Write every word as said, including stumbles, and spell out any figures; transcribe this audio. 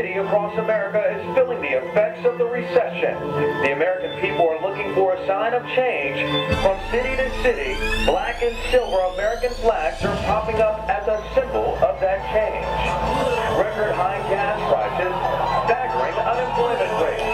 city across America is feeling the effects of the recession. The American people are looking for a sign of change. From city to city, black and silver American flags are popping up as a symbol of that change. Record high gas prices, staggering unemployment rates,